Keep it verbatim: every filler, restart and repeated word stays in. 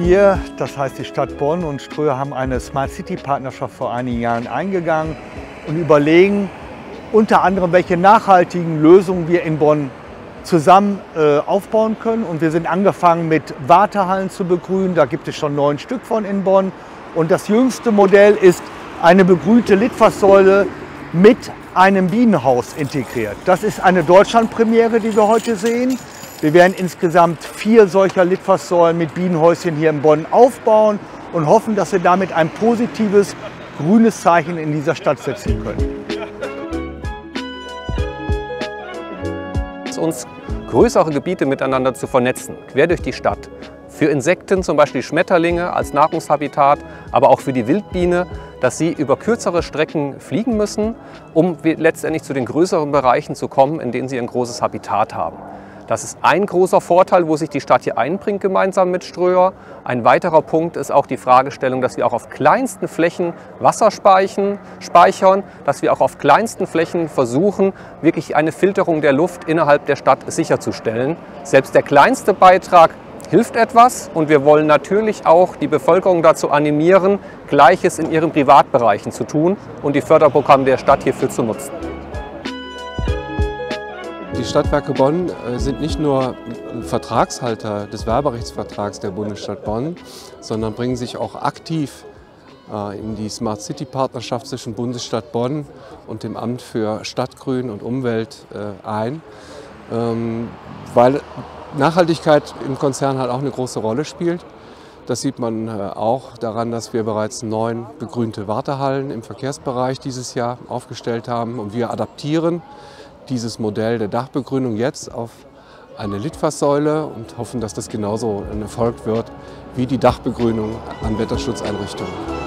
Wir, das heißt die Stadt Bonn und Ströer, haben eine Smart City Partnerschaft vor einigen Jahren eingegangen und überlegen unter anderem, welche nachhaltigen Lösungen wir in Bonn zusammen äh, aufbauen können. Und wir sind angefangen mit Wartehallen zu begrünen. Da gibt es schon neun Stück von in Bonn. Und das jüngste Modell ist eine begrünte Litfaßsäule mit einem Bienenhaus integriert. Das ist eine Deutschlandpremiere, die wir heute sehen. Wir werden insgesamt vier solcher Litfaßsäulen mit Bienenhäuschen hier in Bonn aufbauen und hoffen, dass wir damit ein positives grünes Zeichen in dieser Stadt setzen können. Uns größere Gebiete miteinander zu vernetzen, quer durch die Stadt. Für Insekten, zum Beispiel Schmetterlinge als Nahrungshabitat, aber auch für die Wildbiene, dass sie über kürzere Strecken fliegen müssen, um letztendlich zu den größeren Bereichen zu kommen, in denen sie ein großes Habitat haben. Das ist ein großer Vorteil, wo sich die Stadt hier einbringt, gemeinsam mit Ströer. Ein weiterer Punkt ist auch die Fragestellung, dass wir auch auf kleinsten Flächen Wasser speichern, dass wir auch auf kleinsten Flächen versuchen, wirklich eine Filterung der Luft innerhalb der Stadt sicherzustellen. Selbst der kleinste Beitrag hilft etwas und wir wollen natürlich auch die Bevölkerung dazu animieren, Gleiches in ihren Privatbereichen zu tun und die Förderprogramme der Stadt hierfür zu nutzen. Die Stadtwerke Bonn sind nicht nur Vertragshalter des Werberechtsvertrags der Bundesstadt Bonn, sondern bringen sich auch aktiv in die Smart City Partnerschaft zwischen Bundesstadt Bonn und dem Amt für Stadtgrün und Umwelt ein, weil Nachhaltigkeit im Konzern halt auch eine große Rolle spielt. Das sieht man auch daran, dass wir bereits neun begrünte Wartehallen im Verkehrsbereich dieses Jahr aufgestellt haben und wir adaptieren dieses Modell der Dachbegrünung jetzt auf eine Litfaßsäule und hoffen, dass das genauso ein Erfolg wird wie die Dachbegrünung an Wetterschutzeinrichtungen.